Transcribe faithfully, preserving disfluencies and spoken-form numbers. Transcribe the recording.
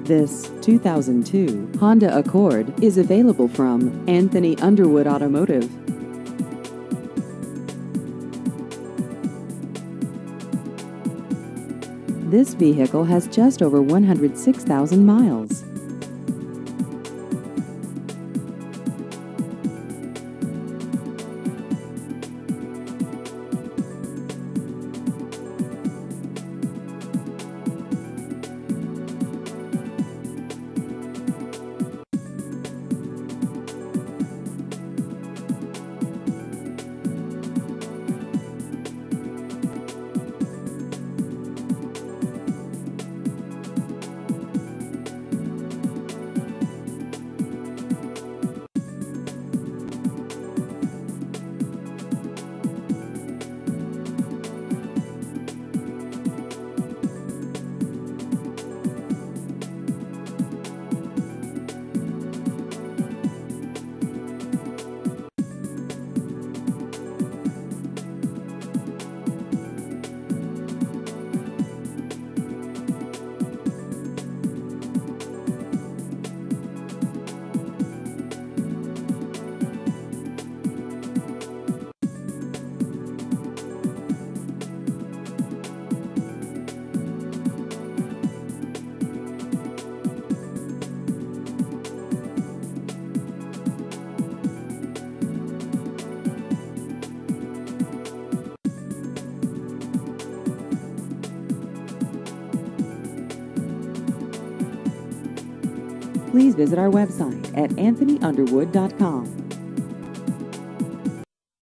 This two thousand two Honda Accord is available from Anthony Underwood Automotive. This vehicle has just over one hundred six thousand miles. Please visit our website at anthony underwood dot com.